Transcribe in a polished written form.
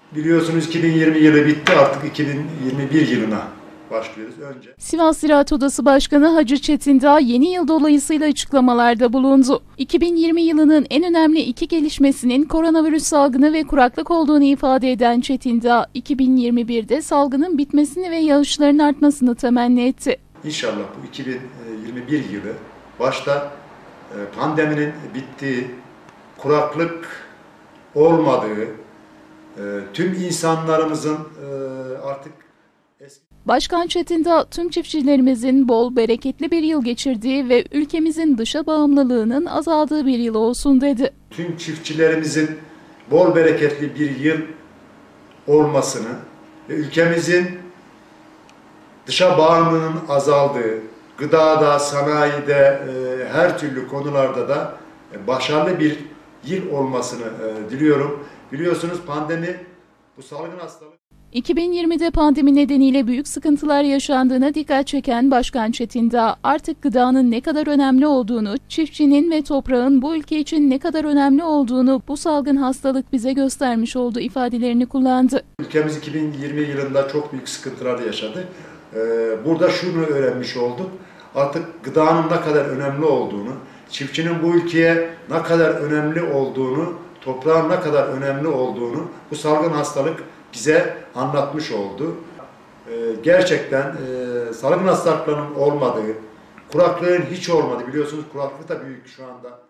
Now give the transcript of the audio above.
Biliyorsunuz 2020 yılı bitti, artık 2021 yılına başlıyoruz önce. Sivas Ziraat Odası Başkanı Hacı Çetindağ yeni yıl dolayısıyla açıklamalarda bulundu. 2020 yılının en önemli iki gelişmesinin koronavirüs salgını ve kuraklık olduğunu ifade eden Çetindağ, 2021'de salgının bitmesini ve yağışların artmasını temenni etti. İnşallah bu 2021 yılı başta pandeminin bittiği, kuraklık olmadığı, tüm insanlarımızın artık Başkan Çetindağ, tüm çiftçilerimizin bol, bereketli bir yıl geçirdiği ve ülkemizin dışa bağımlılığının azaldığı bir yıl olsun dedi. Tüm çiftçilerimizin bol, bereketli bir yıl olmasını ve ülkemizin dışa bağımlılığının azaldığı, gıdada, sanayide, her türlü konularda da başarılı bir yıl olmasını diliyorum. Biliyorsunuz pandemi, bu salgın hastalık. 2020'de pandemi nedeniyle büyük sıkıntılar yaşandığına dikkat çeken Başkan Çetindağ, artık gıdanın ne kadar önemli olduğunu, çiftçinin ve toprağın bu ülke için ne kadar önemli olduğunu bu salgın hastalık bize göstermiş olduğu ifadelerini kullandı. Ülkemiz 2020 yılında çok büyük sıkıntılar yaşadı. Burada şunu öğrenmiş olduk, artık gıdanın ne kadar önemli olduğunu, çiftçinin bu ülkeye ne kadar önemli olduğunu, toprağın ne kadar önemli olduğunu bu salgın hastalık bize anlatmış oldu. Gerçekten salgın hastalıklarının olmadığı, kuraklığın hiç olmadığı, biliyorsunuz kuraklık da büyük şu anda.